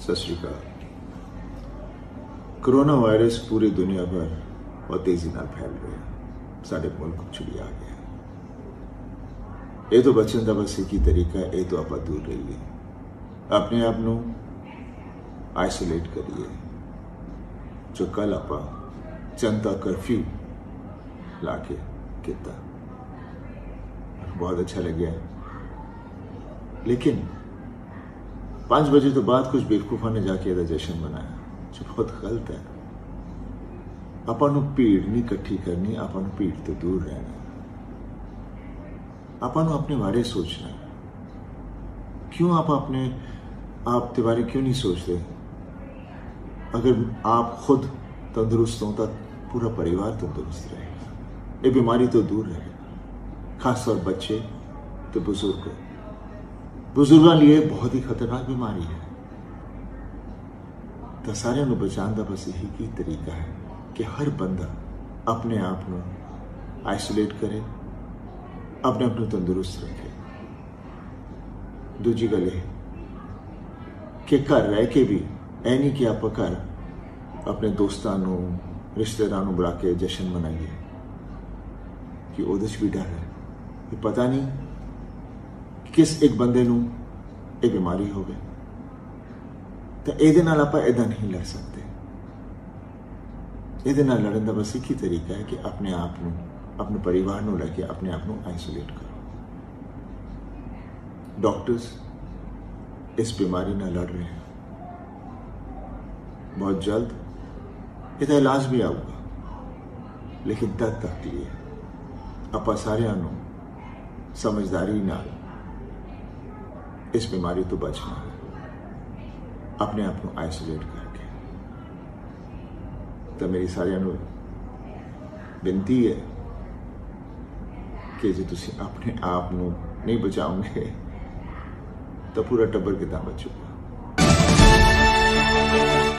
सत श्री अकाल। Corona virus पूरी दुनिया भर बहुत तेजी नाल फैल रहा है। साडे मुल्क च भी आ गया। ये तो बचन का बस एक ही तरीका है, ये तो आप दूर रहिए, अपने आप को आइसोलेट करिए। जो कल आप जनता कर्फ्यू ला के किया, बहुत अच्छा लगे, लेकिन 5 बजे तो बाद कुछ बेवकूफा ने जाके ਇਹਦਾ जश्न मनाया, जो बहुत गलत है। ਆਪਾਂ ਨੂੰ ਭੀੜ नहीं इकट्ठी करनी, ਆਪਾਂ ਨੂੰ ਭੀੜ तो दूर रहना। ਆਪਾਂ ਨੂੰ अपने बारे सोचना। क्यों आप अपने आप के बारे क्यों नहीं सोचते? अगर आप खुद तंदुरुस्त हो तो पूरा परिवार तंदुरुस्त रहेगा, ये बीमारी तो दूर रहेगा। खासतौर बच्चे तो बुजुर्गों लिए बहुत ही खतरनाक बीमारी है। तो सारे बचाने का बस यही की तरीका है कि हर बंदा अपने आप को आइसोलेट करे, अपने आप को तंदुरुस्त रखे। दूजी गल है कि घर रह के भी ऐ नहीं कि आप घर अपने दोस्तों रिश्तेदारों बुला के जश्न मनाइए, कि उहदे च भी डर है कि पता नहीं किस एक बंदे नूं ये बीमारी हो गई। तो ये आप इदा नहीं लड़ सकते। ये लड़न का बस एक ही तरीका है कि अपने आप को, अपने परिवार को लेके अपने आप को आइसोलेट करो। डॉक्टर्स इस बीमारी ना लड़ रहे हैं, बहुत जल्द इसका इलाज भी आऊगा, लेकिन तब तक लिए आप सारिਆਂ ਨੂੰ समझदारी नाल इस बीमारी तो बचना है, अपने आप को आइसोलेट करके। तो मेरी सारिਆਂ ਨੂੰ बेनती है कि जो तुसी अपने आप को नहीं बचाओगे तो पूरा टब्बर कितना बचूगा।